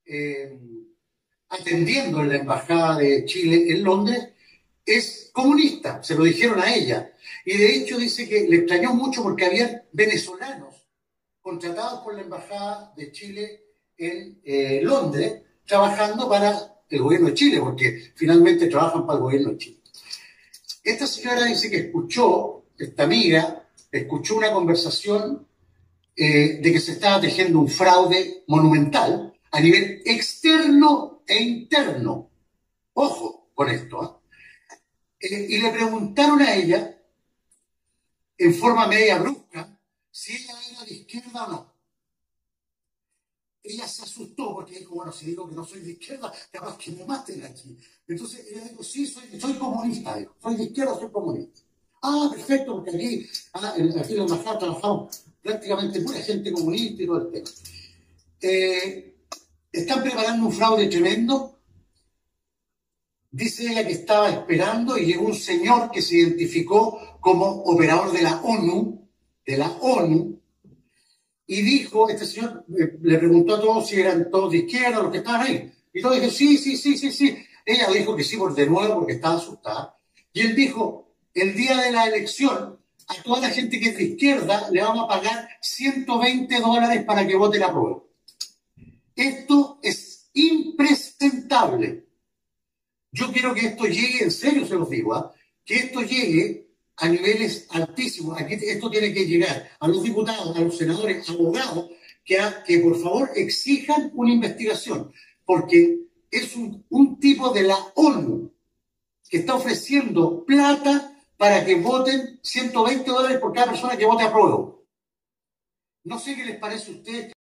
eh, atendiendo en la Embajada de Chile en Londres, es comunista, se lo dijeron a ella. Y de hecho dice que le extrañó mucho porque había venezolanos contratados por la Embajada de Chile en Londres, trabajando para el gobierno de Chile, porque finalmente trabajan para el gobierno de Chile. Esta señora dice que escuchó, esta amiga, escuchó una conversación de que se estaba tejiendo un fraude monumental a nivel externo e interno. Ojo con esto. Y le preguntaron a ella, en forma media brusca, si ella era de izquierda o no. Ella se asustó porque dijo, bueno, si digo que no soy de izquierda, capaz que me maten aquí. Entonces ella dijo, sí, soy comunista, dijo. Soy de izquierda, soy comunista. Ah, perfecto, porque aquí en la embajada trabajamos prácticamente pura gente comunista y todo el tema. Están preparando un fraude tremendo. Dice ella que estaba esperando y llegó un señor que se identificó como operador de la ONU, y dijo, este señor le preguntó a todos si eran todos de izquierda, los que estaban ahí. Y todos dijeron, sí, sí, sí, sí, sí. Ella dijo que sí por de nuevo porque estaba asustada. Y él dijo, el día de la elección, a toda la gente que es de izquierda le vamos a pagar $120 para que vote la prueba. Esto es impresentable. Yo quiero que esto llegue, en serio se los digo, que esto llegue a niveles altísimos. Aquí esto tiene que llegar a los diputados, a los senadores, abogados, que por favor exijan una investigación, porque es un tipo de la ONU que está ofreciendo plata para que voten $120 por cada persona que vote a prueba. No sé qué les parece a ustedes.